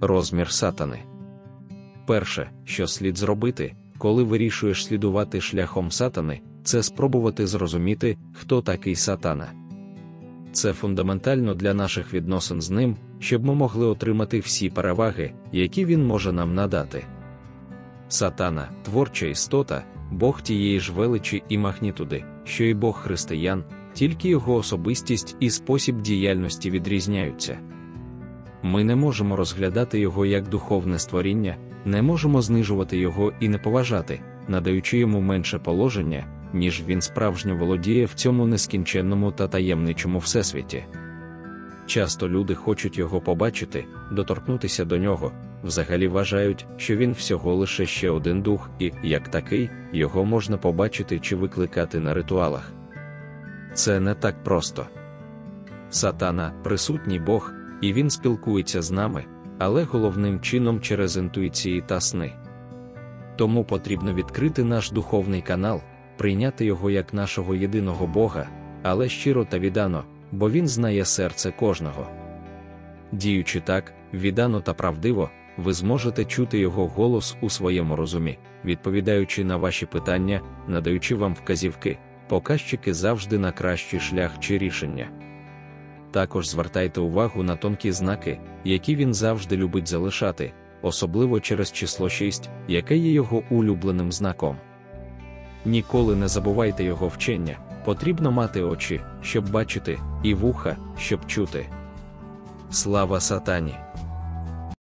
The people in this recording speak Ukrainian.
Розмір сатани. Перше, що слід зробити, коли вирішуєш слідувати шляхом сатани, це спробувати зрозуміти, хто такий сатана. Це фундаментально для наших відносин з ним, щоб ми могли отримати всі переваги, які він може нам надати. Сатана – творча істота, Бог тієї ж величі і магнітуди, що і Бог християн, тільки його особистість і спосіб діяльності відрізняються. Ми не можемо розглядати його як духовне створіння, не можемо знижувати його і не поважати, надаючи йому менше положення, ніж він справжньо володіє в цьому нескінченному та таємничому всесвіті. Часто люди хочуть його побачити, доторкнутися до нього, взагалі вважають, що він всього лише ще один дух і, як такий, його можна побачити чи викликати на ритуалах. Це не так просто. Сатана – присутній Бог, і він спілкується з нами, але головним чином через інтуїції та сни. Тому потрібно відкрити наш духовний канал, прийняти його як нашого єдиного Бога, але щиро та віддано, бо він знає серце кожного. Діючи так, віддано та правдиво, ви зможете чути його голос у своєму розумі, відповідаючи на ваші питання, надаючи вам вказівки, показчики завжди на кращий шлях чи рішення. Також звертайте увагу на тонкі знаки, які він завжди любить залишати, особливо через число 6, яке є його улюбленим знаком. Ніколи не забувайте його вчення, потрібно мати очі, щоб бачити, і вуха, щоб чути. Слава сатані!